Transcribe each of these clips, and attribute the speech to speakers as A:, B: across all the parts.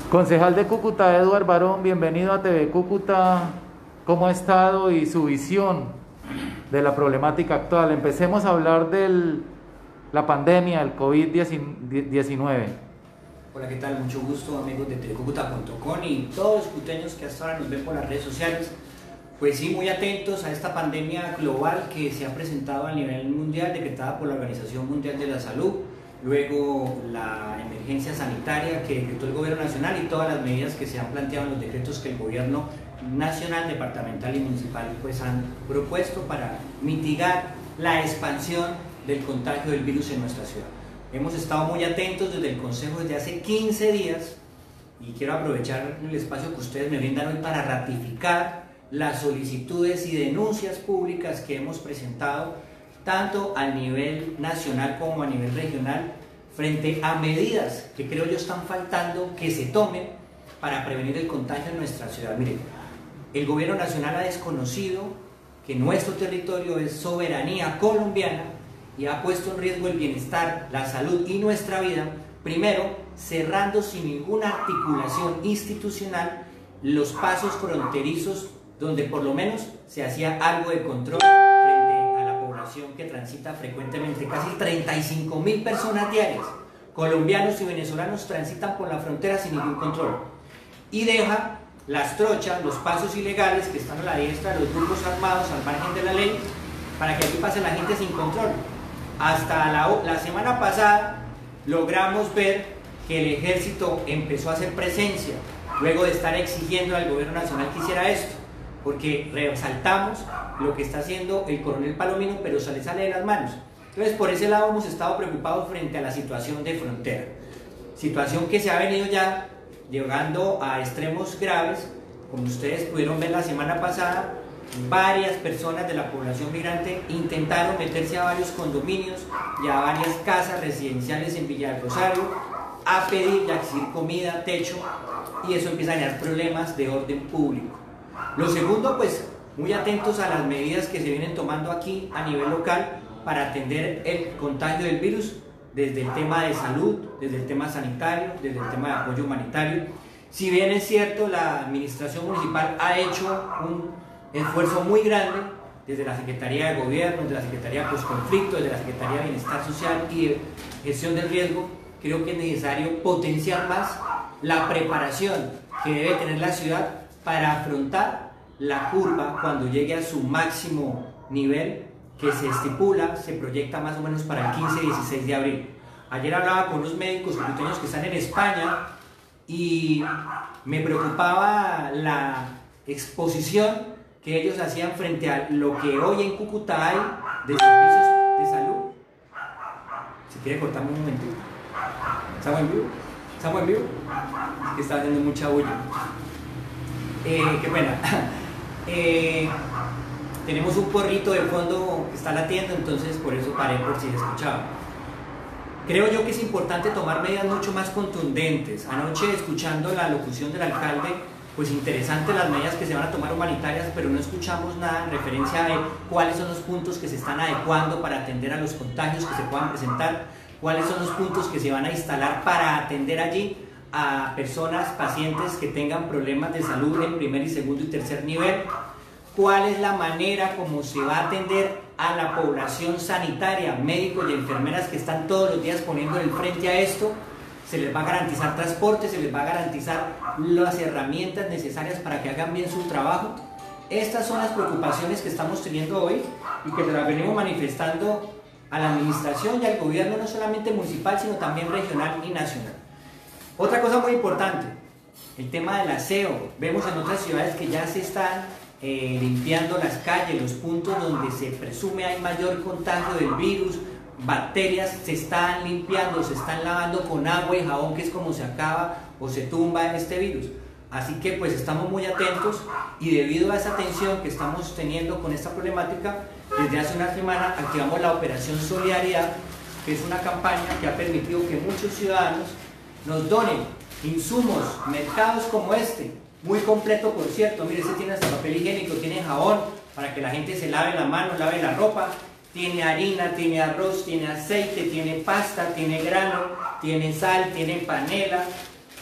A: Concejal de Cúcuta, Eduard Barón, bienvenido a TV Cúcuta. ¿Cómo ha estado y su visión de la problemática actual? Empecemos a hablar de la pandemia, el COVID-19.
B: Hola, ¿qué tal? Mucho gusto, amigos de telecucuta.com y todos los cuteños que hasta ahora nos ven por las redes sociales. Pues sí, muy atentos a esta pandemia global que se ha presentado a nivel mundial, decretada por la Organización Mundial de la Salud, luego la emergencia sanitaria que decretó el Gobierno Nacional y todas las medidas que se han planteado en los decretos que el Gobierno Nacional, Departamental y Municipal pues han propuesto para mitigar la expansión del contagio del virus en nuestra ciudad. Hemos estado muy atentos desde el Consejo desde hace 15 días y quiero aprovechar el espacio que ustedes me brindan hoy para ratificar las solicitudes y denuncias públicas que hemos presentado tanto a nivel nacional como a nivel regional frente a medidas que creo yo están faltando que se tomen para prevenir el contagio en nuestra ciudad. Miren, el Gobierno Nacional ha desconocido que nuestro territorio es soberanía colombiana y ha puesto en riesgo el bienestar, la salud y nuestra vida, primero cerrando sin ninguna articulación institucional los pasos fronterizos donde por lo menos se hacía algo de control frente a la población que transita frecuentemente. Casi 35.000 personas diarias, colombianos y venezolanos, transitan por la frontera sin ningún control y deja las trochas, los pasos ilegales que están a la diestra de los grupos armados al margen de la ley para que aquí pase la gente sin control. Hasta la semana pasada logramos ver que el ejército empezó a hacer presencia luego de estar exigiendo al Gobierno Nacional que hiciera esto, porque resaltamos lo que está haciendo el coronel Palomino, pero se le sale de las manos. Entonces, por ese lado hemos estado preocupados frente a la situación de frontera, situación que se ha venido ya llegando a extremos graves. Como ustedes pudieron ver la semana pasada, varias personas de la población migrante intentaron meterse a varios condominios y a varias casas residenciales en Villa del Rosario a pedir y a exigir comida, techo, y eso empieza a generar problemas de orden público. Lo segundo, pues muy atentos a las medidas que se vienen tomando aquí a nivel local para atender el contagio del virus, desde el tema de salud, desde el tema sanitario, desde el tema de apoyo humanitario. Si bien es cierto, la administración municipal ha hecho un esfuerzo muy grande desde la Secretaría de Gobierno, desde la Secretaría de Postconflicto, desde la Secretaría de Bienestar Social y de Gestión del Riesgo. Creo que es necesario potenciar más la preparación que debe tener la ciudad para afrontar la curva cuando llegue a su máximo nivel que se estipula, se proyecta más o menos para el 15-16 de abril. Ayer hablaba con unos médicos comunitarios que están en España y me preocupaba la exposición que ellos hacían frente a lo que hoy en Cúcuta hay de servicios de salud. Si quiere cortarme un momento. ¿Estamos en vivo? ¿Estamos en vivo? Es que está haciendo mucha bulla. Qué pena. Tenemos un porrito de fondo que está latiendo, entonces por eso paré por si se escuchaba. Creo yo que es importante tomar medidas mucho más contundentes. Anoche, escuchando la locución del alcalde, pues interesante las medidas que se van a tomar humanitarias, pero no escuchamos nada en referencia de cuáles son los puntos que se están adecuando para atender a los contagios que se puedan presentar, cuáles son los puntos que se van a instalar para atender allí a personas, pacientes que tengan problemas de salud en primer y segundo y tercer nivel, cuál es la manera como se va a atender a la población sanitaria, médicos y enfermeras que están todos los días poniendo el frente a esto. Se les va a garantizar transporte, se les va a garantizar las herramientas necesarias para que hagan bien su trabajo. Estas son las preocupaciones que estamos teniendo hoy y que se las venimos manifestando a la administración y al gobierno, no solamente municipal, sino también regional y nacional. Otra cosa muy importante, el tema del aseo. Vemos en otras ciudades que ya se están limpiando las calles, los puntos donde se presume hay mayor contagio del virus, bacterias, se están limpiando, se están lavando con agua y jabón, que es como se acaba o se tumba en este virus. Así que pues estamos muy atentos y debido a esa atención que estamos teniendo con esta problemática, desde hace una semana activamos la Operación Solidaridad, que es una campaña que ha permitido que muchos ciudadanos nos donen insumos, mercados como este, muy completo por cierto. Mire, este tiene hasta papel higiénico, tiene jabón para que la gente se lave las manos, lave la ropa, tiene harina, tiene arroz, tiene aceite, tiene pasta, tiene grano, tiene sal, tiene panela,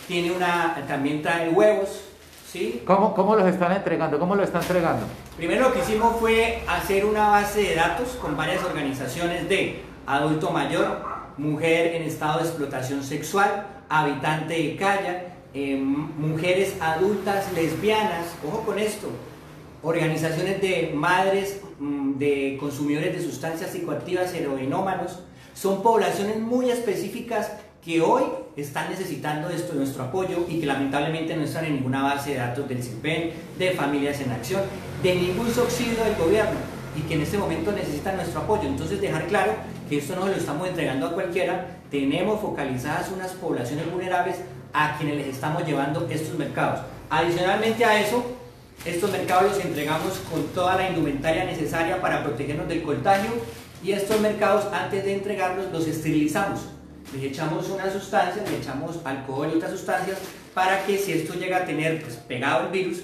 B: también trae huevos, ¿sí?
A: ¿Cómo los están entregando? ¿Cómo lo están entregando?
B: Primero lo que hicimos fue hacer una base de datos con varias organizaciones de adulto mayor, mujer en estado de explotación sexual, habitante de calle, mujeres adultas lesbianas, ojo con esto, organizaciones de madres de consumidores de sustancias psicoactivas, heroinómanos. Son poblaciones muy específicas que hoy están necesitando esto, nuestro apoyo, y que lamentablemente no están en ninguna base de datos del CISBEN, de Familias en Acción, de ningún subsidio del gobierno, y que en este momento necesitan nuestro apoyo. Entonces, dejar claro que esto no lo estamos entregando a cualquiera. Tenemos focalizadas unas poblaciones vulnerables a quienes les estamos llevando estos mercados. Adicionalmente a eso, estos mercados los entregamos con toda la indumentaria necesaria para protegernos del contagio, y estos mercados, antes de entregarlos, los esterilizamos. Les echamos una sustancia, le echamos alcohol y otras sustancias para que, si esto llega a tener pues, pegado el virus,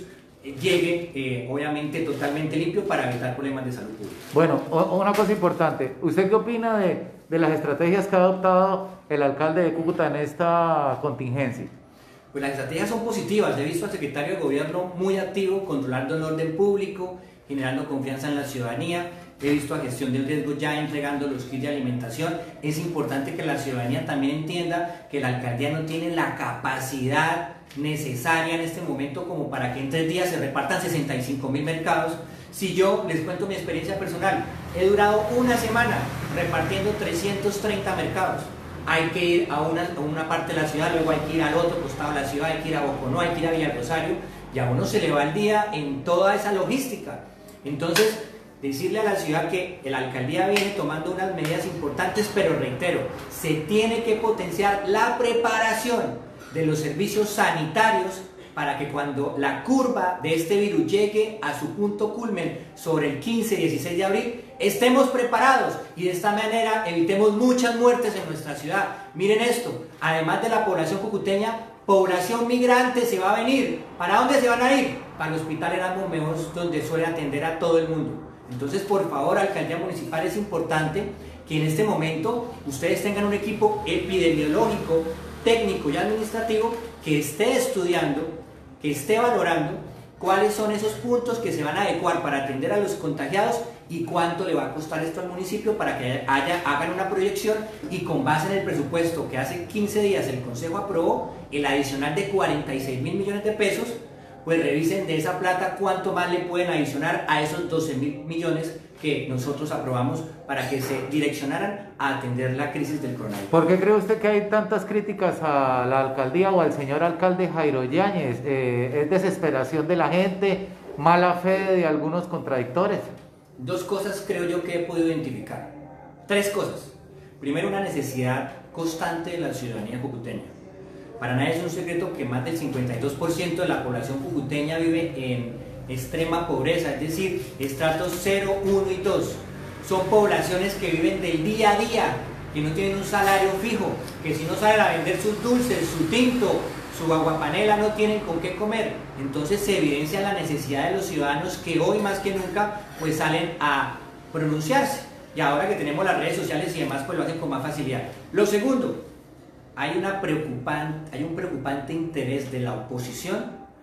B: llegue obviamente totalmente limpio, para evitar problemas de salud pública.
A: Bueno, una cosa importante, ¿usted qué opina de las estrategias que ha adoptado el alcalde de Cúcuta en esta contingencia?
B: Pues las estrategias son positivas. He visto al secretario de gobierno muy activo, controlando el orden público, generando confianza en la ciudadanía. He visto a gestión del riesgo ya entregando los kits de alimentación. Es importante que la ciudadanía también entienda que la alcaldía no tiene la capacidad necesaria en este momento como para que en 3 días se repartan 65.000 mercados. Si yo les cuento mi experiencia personal, he durado una semana repartiendo 330 mercados. Hay que ir a una parte de la ciudad, luego hay que ir al otro costado de la ciudad, hay que ir a Boconó, hay que ir a Villa Rosario, y a uno se le va el día en toda esa logística. Entonces, decirle a la ciudad que la alcaldía viene tomando unas medidas importantes, pero reitero, se tiene que potenciar la preparación de los servicios sanitarios para que cuando la curva de este virus llegue a su punto culmen sobre el 15-16 de abril, estemos preparados, y de esta manera evitemos muchas muertes en nuestra ciudad. Miren esto, además de la población cucuteña, población migrante se va a venir. ¿Para dónde se van a ir? Para el hospital Erasmus Mejós, donde suele atender a todo el mundo. Entonces, por favor, alcaldía municipal, es importante que en este momento ustedes tengan un equipo epidemiológico, técnico y administrativo que esté estudiando, que esté valorando cuáles son esos puntos que se van a adecuar para atender a los contagiados y cuánto le va a costar esto al municipio, para que hagan una proyección, y con base en el presupuesto que hace 15 días el Consejo aprobó, el adicional de 46.000 millones de pesos, pues revisen de esa plata cuánto más le pueden adicionar a esos 12.000 millones que nosotros aprobamos para que se direccionaran a atender la crisis del coronavirus.
A: ¿Por qué cree usted que hay tantas críticas a la alcaldía o al señor alcalde Jairo Yáñez? ¿Es desesperación de la gente, mala fe de algunos contradictores?
B: 2 cosas creo yo que he podido identificar. 3 cosas. Primero, una necesidad constante de la ciudadanía cucuteña. Para nadie es un secreto que más del 52% de la población cucuteña vive en extrema pobreza, es decir, estratos 0, 1 y 2. Son poblaciones que viven del día a día, que no tienen un salario fijo, que si no salen a vender sus dulces, su tinto, su aguapanela, no tienen con qué comer. Entonces se evidencia la necesidad de los ciudadanos, que hoy más que nunca pues salen a pronunciarse, y ahora que tenemos las redes sociales y demás, pues lo hacen con más facilidad. Lo segundo, hay un preocupante interés de la oposición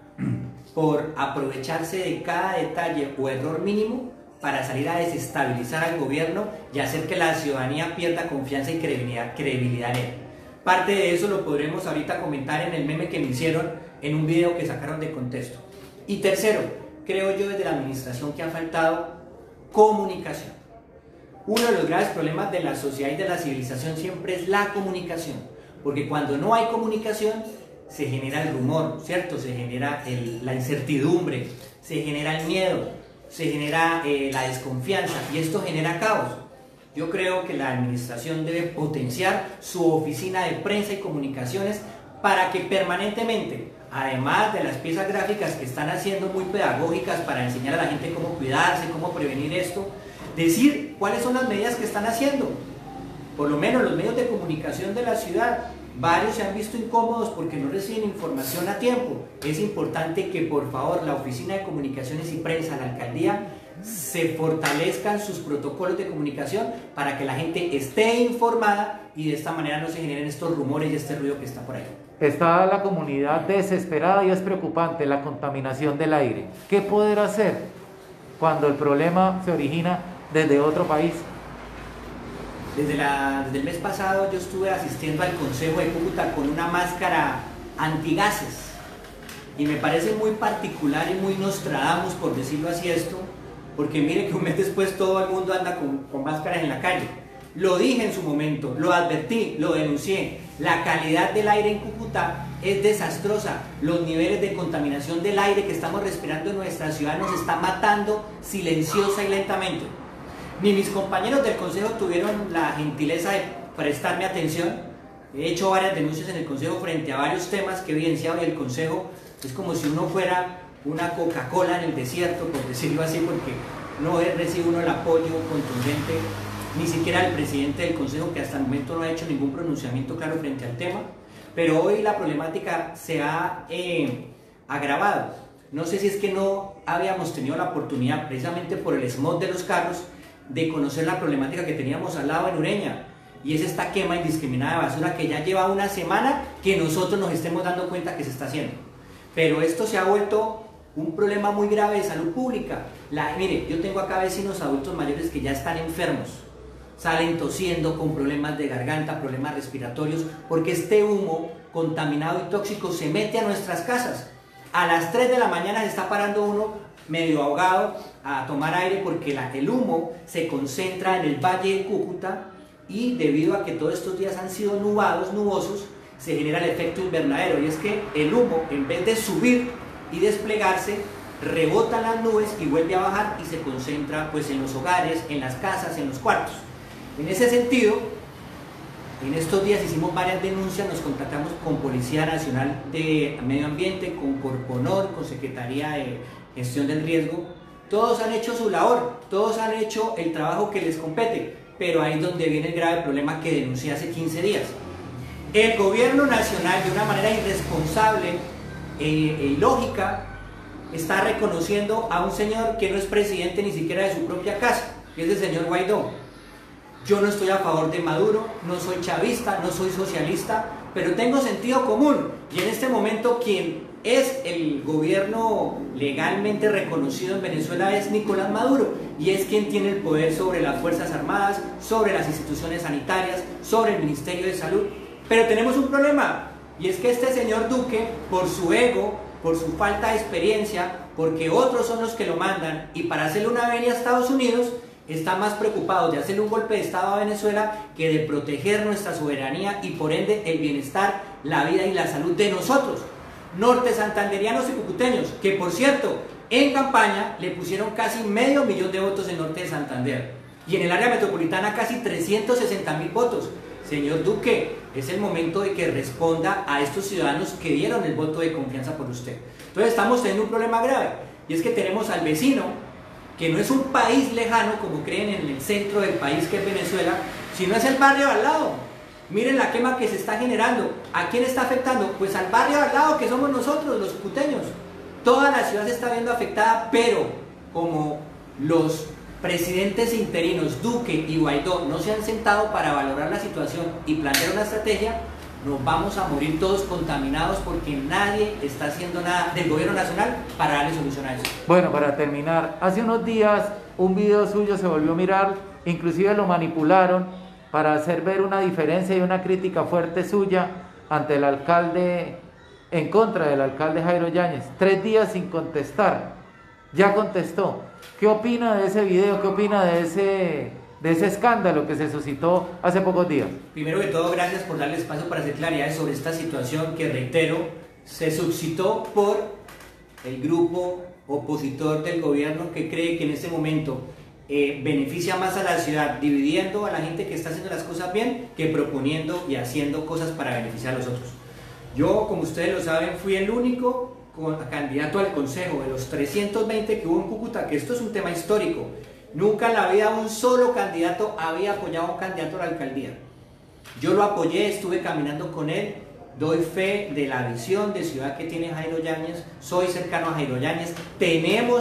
B: por aprovecharse de cada detalle o error mínimo para salir a desestabilizar al gobierno y hacer que la ciudadanía pierda confianza y credibilidad en él. Parte de eso lo podremos ahorita comentar en el meme que me hicieron en un video que sacaron de contexto. Y tercero, creo yo desde la administración que ha faltado comunicación. Uno de los graves problemas de la sociedad y de la civilización siempre es la comunicación. Porque cuando no hay comunicación, se genera el rumor, ¿cierto? Se genera la incertidumbre, se genera el miedo, se genera la desconfianza, y esto genera caos. Yo creo que la administración debe potenciar su oficina de prensa y comunicaciones para que permanentemente, además de las piezas gráficas que están haciendo muy pedagógicas para enseñar a la gente cómo cuidarse, cómo prevenir esto, decir cuáles son las medidas que están haciendo. Por lo menos los medios de comunicación de la ciudad, varios se han visto incómodos porque no reciben información a tiempo. Es importante que por favor la Oficina de Comunicaciones y Prensa, la alcaldía, se fortalezcan sus protocolos de comunicación para que la gente esté informada y de esta manera no se generen estos rumores y este ruido que está por ahí.
A: Está la comunidad desesperada y es preocupante la contaminación del aire. ¿Qué poder hacer cuando el problema se origina desde otro país?
B: Desde el mes pasado yo estuve asistiendo al Consejo de Cúcuta con una máscara antigases y me parece muy particular y muy Nostradamus, por decirlo así, esto, porque mire que un mes después todo el mundo anda con máscaras en la calle. Lo dije en su momento, lo advertí, lo denuncié. La calidad del aire en Cúcuta es desastrosa. Los niveles de contaminación del aire que estamos respirando en nuestra ciudad nos está matando silenciosa y lentamente. Ni mis compañeros del Consejo tuvieron la gentileza de prestarme atención. He hecho varias denuncias en el Consejo frente a varios temas que he evidenciado, y el Consejo es como si uno fuera una Coca-Cola en el desierto, por decirlo así, porque no recibe uno el apoyo contundente, ni siquiera el presidente del Consejo, que hasta el momento no ha hecho ningún pronunciamiento claro frente al tema. Pero hoy la problemática se ha agravado. No sé si es que no habíamos tenido la oportunidad, precisamente por el smog de los carros, de conocer la problemática que teníamos al lado en Ureña, y es esta quema indiscriminada de basura que ya lleva una semana que nosotros nos estemos dando cuenta que se está haciendo. Pero esto se ha vuelto un problema muy grave de salud pública. Mire, yo tengo acá vecinos adultos mayores que ya están enfermos, salen tosiendo con problemas de garganta, problemas respiratorios, porque este humo contaminado y tóxico se mete a nuestras casas. A las 3 de la mañana se está parando uno medio ahogado a tomar aire porque el humo se concentra en el Valle de Cúcuta, y debido a que todos estos días han sido nubosos, se genera el efecto invernadero, y es que el humo, en vez de subir y desplegarse, rebota en las nubes y vuelve a bajar y se concentra pues en los hogares, en las casas, en los cuartos. En ese sentido, en estos días hicimos varias denuncias, nos contactamos con Policía Nacional de Medio Ambiente, con Corponor, con Secretaría de Gestión del Riesgo. Todos han hecho su labor, todos han hecho el trabajo que les compete, pero ahí es donde viene el grave problema que denuncié hace 15 días. El gobierno nacional, de una manera irresponsable e ilógica, está reconociendo a un señor que no es presidente ni siquiera de su propia casa, que es el señor Guaidó. Yo no estoy a favor de Maduro, no soy chavista, no soy socialista, pero tengo sentido común, y en este momento quien es el gobierno legalmente reconocido en Venezuela es Nicolás Maduro, y es quien tiene el poder sobre las Fuerzas Armadas, sobre las instituciones sanitarias, sobre el Ministerio de Salud. Pero tenemos un problema, y es que este señor Duque, por su ego, por su falta de experiencia, porque otros son los que lo mandan, y para hacerle una venia a Estados Unidos, está más preocupado de hacerle un golpe de Estado a Venezuela que de proteger nuestra soberanía y por ende el bienestar, la vida y la salud de nosotros, norte santanderianos y cucuteños, que por cierto, en campaña le pusieron casi 500.000 de votos en norte de Santander, y en el área metropolitana casi 360.000 votos. Señor Duque, es el momento de que responda a estos ciudadanos que dieron el voto de confianza por usted. Entonces estamos teniendo un problema grave, y es que tenemos al vecino, que no es un país lejano como creen en el centro del país que es Venezuela, sino es el barrio al lado. Miren la quema que se está generando. ¿A quién está afectando? Pues al barrio al lado, que somos nosotros, los cucuteños. Toda la ciudad se está viendo afectada, pero como los presidentes interinos Duque y Guaidó no se han sentado para valorar la situación y plantear una estrategia, nos vamos a morir todos contaminados porque nadie está haciendo nada del gobierno nacional para darle solución a eso.
A: Bueno, para terminar, hace unos días un video suyo se volvió viral, inclusive lo manipularon para hacer ver una diferencia y una crítica fuerte suya ante el alcalde, en contra del alcalde Jairo Yáñez. 3 días sin contestar, ya contestó. ¿Qué opina de ese video? ¿Qué opina de ese escándalo que se suscitó hace pocos días?
B: Primero que todo, gracias por darle espacio para hacer claridades sobre esta situación que, reitero, se suscitó por el grupo opositor del gobierno que cree que en este momento beneficia más a la ciudad dividiendo a la gente que está haciendo las cosas bien que proponiendo y haciendo cosas para beneficiar a los otros. Yo, como ustedes lo saben, fui el único candidato al Consejo de los 320 que hubo en Cúcuta, que esto es un tema histórico. Nunca en la vida un solo candidato había apoyado a un candidato a la alcaldía. Yo lo apoyé, estuve caminando con él, doy fe de la visión de ciudad que tiene Jairo Yáñez, soy cercano a Jairo Yáñez, tenemos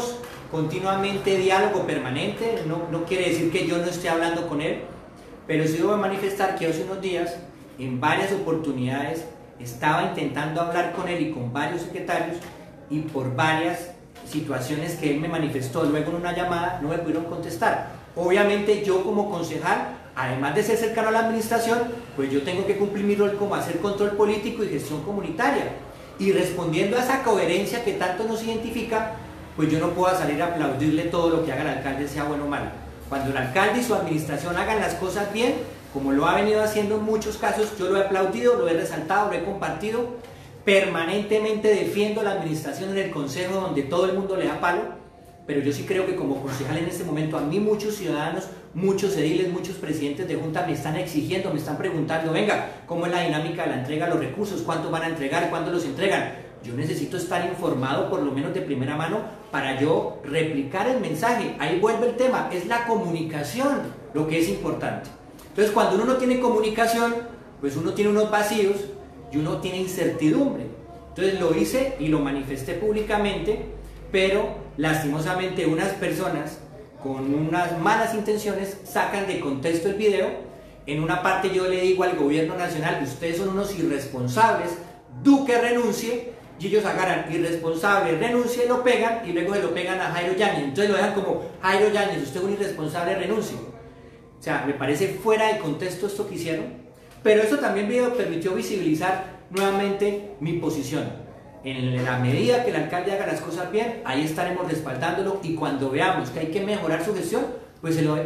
B: continuamente diálogo permanente, no quiere decir que yo no esté hablando con él, pero sí debo manifestar que hace unos días, en varias oportunidades, estaba intentando hablar con él y con varios secretarios, y por varias situaciones que él me manifestó luego en una llamada, no me pudieron contestar. Obviamente yo como concejal, además de ser cercano a la administración, pues yo tengo que cumplir mi rol como hacer control político y gestión comunitaria. Y respondiendo a esa coherencia que tanto nos identifica, pues yo no puedo salir a aplaudirle todo lo que haga el alcalde, sea bueno o malo. Cuando el alcalde y su administración hagan las cosas bien, como lo ha venido haciendo en muchos casos, yo lo he aplaudido, lo he resaltado, lo he compartido. Permanentemente defiendo la administración en el consejo donde todo el mundo le da palo, pero yo sí creo que como concejal en este momento a mí muchos ciudadanos, muchos ediles, muchos presidentes de junta me están exigiendo, me están preguntando, venga, ¿cómo es la dinámica de la entrega de los recursos? ¿Cuántos van a entregar? ¿Cuándo los entregan? Yo necesito estar informado por lo menos de primera mano para yo replicar el mensaje. Ahí vuelve el tema, es la comunicación lo que es importante. Entonces cuando uno no tiene comunicación, pues uno tiene unos vacíos y uno tiene incertidumbre. Entonces lo hice y lo manifesté públicamente, pero lastimosamente unas personas con unas malas intenciones sacan de contexto el video. En una parte yo le digo al gobierno nacional, ustedes son unos irresponsables, Duque renuncie, y ellos agarran irresponsable, renuncie, lo pegan y luego se lo pegan a Jairo Yáñez. Entonces lo dejan como, Jairo Yáñez, usted es un irresponsable, renuncie. O sea, me parece fuera de contexto esto que hicieron, pero eso también me permitió visibilizar nuevamente mi posición. En la medida que el alcalde haga las cosas bien, ahí estaremos respaldándolo, y cuando veamos que hay que mejorar su gestión, pues se lo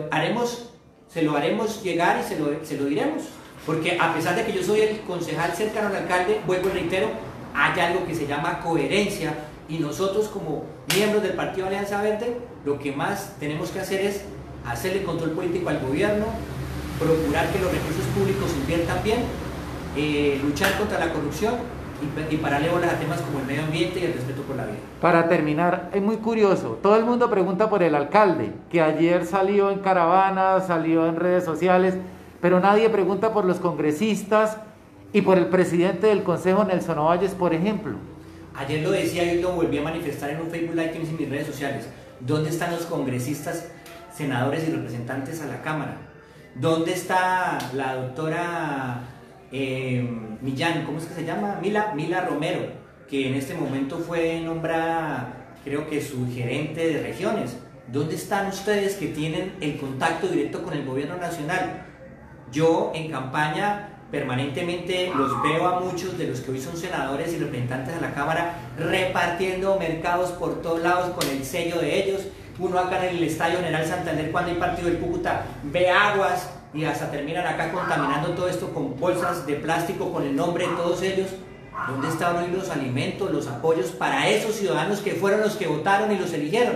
B: haremos llegar y se lo diremos. Porque a pesar de que yo soy el concejal cercano al alcalde, vuelvo y reitero, hay algo que se llama coherencia, y nosotros como miembros del Partido Alianza Verde, lo que más tenemos que hacer es hacerle control político al gobierno, procurar que los recursos públicos se inviertan bien, luchar contra la corrupción y pararle bolas a temas como el medio ambiente y el respeto por la vida.
A: Para terminar, es muy curioso, todo el mundo pregunta por el alcalde, que ayer salió en caravana, salió en redes sociales, pero nadie pregunta por los congresistas y por el presidente del Consejo, Nelson Ovalles, por ejemplo.
B: Ayer lo decía y lo volví a manifestar en un Facebook Live que hice en mis redes sociales. ¿Dónde están los congresistas, senadores y representantes a la Cámara? ¿Dónde está la doctora Millán, ¿cómo es que se llama? Mila Romero, que en este momento fue nombrada, creo que subgerente de regiones? ¿Dónde están ustedes que tienen el contacto directo con el gobierno nacional? Yo en campaña permanentemente los veo a muchos de los que hoy son senadores y representantes de la Cámara repartiendo mercados por todos lados con el sello de ellos. Uno acá en el Estadio General Santander, cuando hay partido del Cúcuta, ve aguas y hasta terminan acá contaminando todo esto con bolsas de plástico con el nombre de todos ellos. ¿Dónde están hoy los alimentos, los apoyos para esos ciudadanos que fueron los que votaron y los eligieron?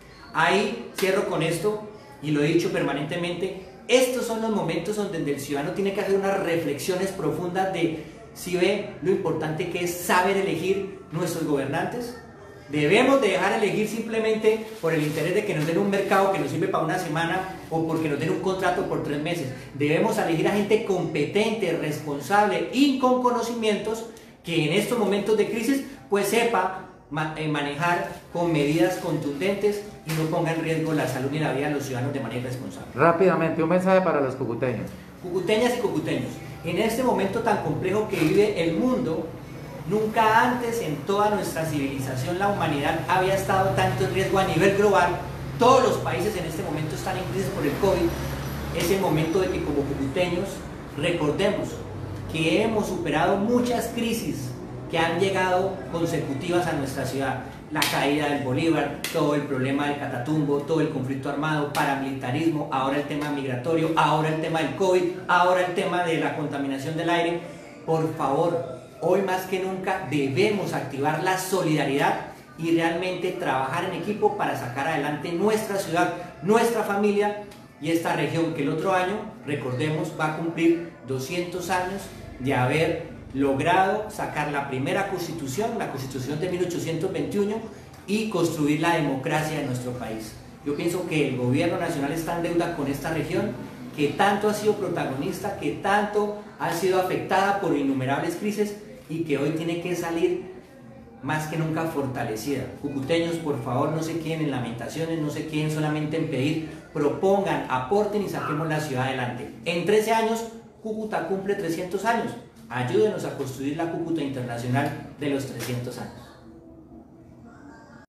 B: Ahí cierro con esto, y lo he dicho permanentemente, estos son los momentos donde el ciudadano tiene que hacer unas reflexiones profundas de si ve lo importante que es saber elegir nuestros gobernantes. Debemos de dejar elegir simplemente por el interés de que nos den un mercado que nos sirve para una semana o porque nos den un contrato por 3 meses. Debemos elegir a gente competente, responsable y con conocimientos que en estos momentos de crisis pues sepa manejar con medidas contundentes y no ponga en riesgo la salud y la vida de los ciudadanos de manera irresponsable.
A: Rápidamente, un mensaje para los cucuteños.
B: Cucuteñas y cucuteños, en este momento tan complejo que vive el mundo, nunca antes en toda nuestra civilización la humanidad había estado tanto en riesgo a nivel global. Todos los países en este momento están en crisis por el COVID. Es el momento de que como cucuteños recordemos que hemos superado muchas crisis que han llegado consecutivas a nuestra ciudad. La caída del Bolívar, todo el problema del Catatumbo, todo el conflicto armado, paramilitarismo, ahora el tema migratorio, ahora el tema del COVID, ahora el tema de la contaminación del aire. Por favor, hoy más que nunca debemos activar la solidaridad y realmente trabajar en equipo para sacar adelante nuestra ciudad, nuestra familia y esta región que el otro año, recordemos, va a cumplir 200 años de haber logrado sacar la primera constitución, la constitución de 1821, y construir la democracia de nuestro país. Yo pienso que el gobierno nacional está en deuda con esta región, que tanto ha sido protagonista, que tanto ha sido afectada por innumerables crisis y que hoy tiene que salir más que nunca fortalecida. Cucuteños, por favor, no se queden en lamentaciones, no se queden solamente en pedir, propongan, aporten y saquemos la ciudad adelante. En 13 años, Cúcuta cumple 300 años. Ayúdenos a construir la Cúcuta internacional de los 300 años.